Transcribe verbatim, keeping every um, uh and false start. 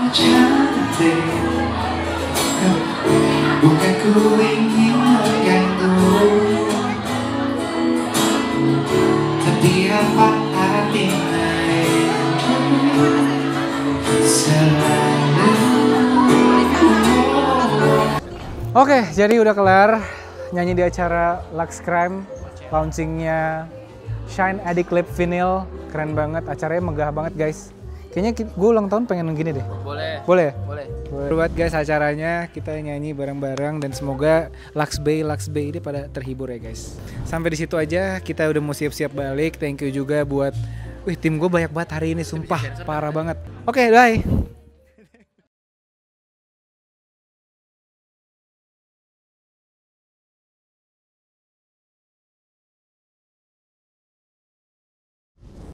cantik, bukan ku ingin mengganggu, tapi apa artinya selalu. Oke, jadi udah kelar nyanyi di acara Lux Crime launchingnya Shine Addict Lip Vinyl. Keren banget, acaranya megah banget guys. Kayaknya gue ulang tahun pengen gini deh. Boleh. Boleh? Boleh. Boleh. Buat guys acaranya kita nyanyi bareng-bareng dan semoga Lux Bay Lux Bay ini pada terhibur ya guys. Sampai di situ aja, kita udah mau siap-siap balik. Thank you juga buat, wih tim gue banyak banget hari ini, sumpah parah banget. Oke, bye.